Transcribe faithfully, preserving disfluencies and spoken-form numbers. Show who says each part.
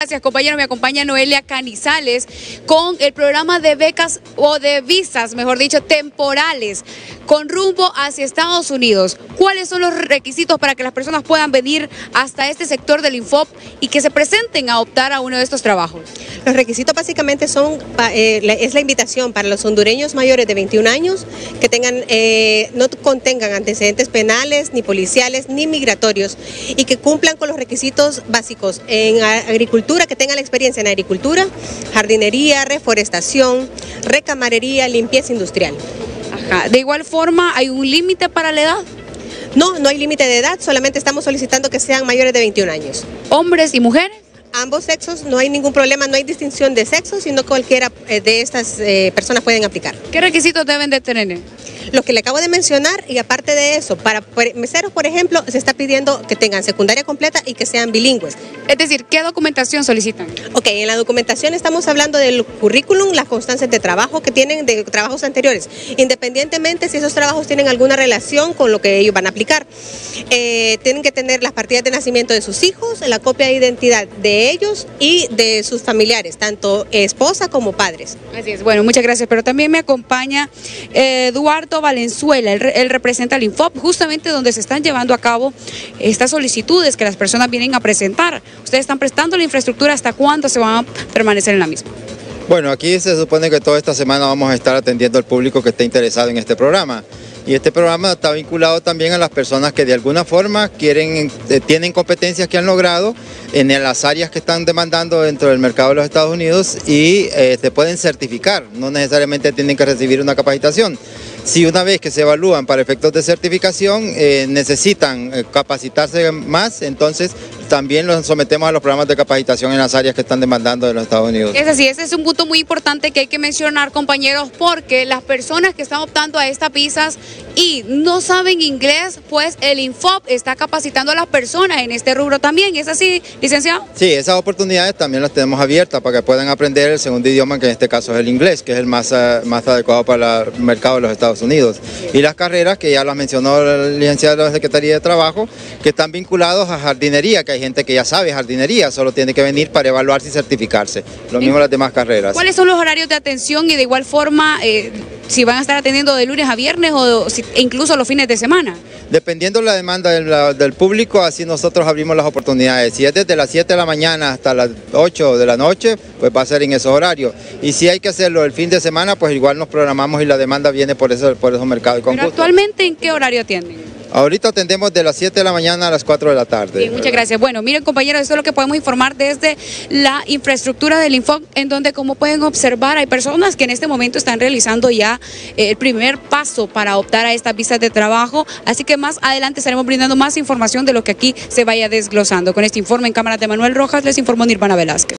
Speaker 1: Gracias, compañero. Me acompaña Noelia Canizales con el programa de becas o de visas, mejor dicho, temporales, con rumbo hacia Estados Unidos. ¿Cuáles son los requisitos para que las personas puedan venir hasta este sector del Infop y que se presenten a optar a uno de estos trabajos?
Speaker 2: Los requisitos básicamente son, eh, la, es la invitación para los hondureños mayores de veintiún años que tengan, eh, no contengan antecedentes penales, ni policiales, ni migratorios, y que cumplan con los requisitos básicos en agricultura, que tengan la experiencia en agricultura, jardinería, reforestación, recamarería, limpieza industrial.
Speaker 1: Ajá. De igual forma, ¿hay un límite para la edad?
Speaker 2: No, no hay límite de edad, solamente estamos solicitando que sean mayores de veintiún años.
Speaker 1: ¿Hombres y mujeres?
Speaker 2: Ambos sexos, no hay ningún problema, no hay distinción de sexo, sino cualquiera de estas eh, personas pueden aplicar.
Speaker 1: ¿Qué requisitos deben de tener?
Speaker 2: Lo que le acabo de mencionar, y aparte de eso, para meseros, por ejemplo, se está pidiendo que tengan secundaria completa y que sean bilingües.
Speaker 1: Es decir, ¿qué documentación solicitan?
Speaker 2: Ok, en la documentación estamos hablando del currículum, las constancias de trabajo que tienen de trabajos anteriores, independientemente si esos trabajos tienen alguna relación con lo que ellos van a aplicar. Eh, tienen que tener las partidas de nacimiento de sus hijos, la copia de identidad de ellos y de sus familiares, tanto esposa como padres.
Speaker 1: Así es, bueno, muchas gracias, pero también me acompaña eh, Eduardo Valenzuela, él, él representa al Infop, justamente donde se están llevando a cabo estas solicitudes que las personas vienen a presentar. ¿Ustedes están prestando la infraestructura? ¿Hasta cuándo se van a permanecer en la misma?
Speaker 3: Bueno, aquí se supone que toda esta semana vamos a estar atendiendo al público que esté interesado en este programa. Y este programa está vinculado también a las personas que de alguna forma quieren, eh, tienen competencias que han logrado en las áreas que están demandando dentro del mercado de los Estados Unidos y eh, se pueden certificar, no necesariamente tienen que recibir una capacitación. Si una vez que se evalúan para efectos de certificación eh, necesitan eh, capacitarse más, entonces también los sometemos a los programas de capacitación en las áreas que están demandando de los Estados Unidos.
Speaker 1: Es así, ese es un punto muy importante que hay que mencionar, compañeros, porque las personas que están optando a estas visas y no saben inglés, pues el Infop está capacitando a las personas en este rubro también. ¿Es así, licenciado?
Speaker 3: Sí, esas oportunidades también las tenemos abiertas para que puedan aprender el segundo idioma, que en este caso es el inglés, que es el más, más adecuado para el mercado de los Estados Unidos. Y las carreras, que ya las mencionó el licenciado de la Secretaría de Trabajo, que están vinculados a jardinería, que hay gente que ya sabe jardinería, solo tiene que venir para evaluarse y certificarse. Lo mismo las demás carreras.
Speaker 1: ¿Cuáles son los horarios de atención y de igual forma eh, si van a estar atendiendo de lunes a viernes o si, e incluso los fines de semana?
Speaker 3: Dependiendo de la demanda del, del público, así nosotros abrimos las oportunidades. Si es desde las siete de la mañana hasta las ocho de la noche, pues va a ser en esos horarios. Y si hay que hacerlo el fin de semana, pues igual nos programamos y la demanda viene por, eso, por esos mercados.
Speaker 1: ¿Pero actualmente en qué horario atienden?
Speaker 3: Ahorita atendemos de las siete de la mañana a las cuatro de la tarde.
Speaker 1: Bien, muchas gracias. Bueno, miren, compañeros, esto es lo que podemos informar desde la infraestructura del Infop, en donde, como pueden observar, hay personas que en este momento están realizando ya eh, el primer paso para optar a estas visas de trabajo. Así que más adelante estaremos brindando más información de lo que aquí se vaya desglosando. Con este informe en cámara de Manuel Rojas, les informó Nirvana Velázquez.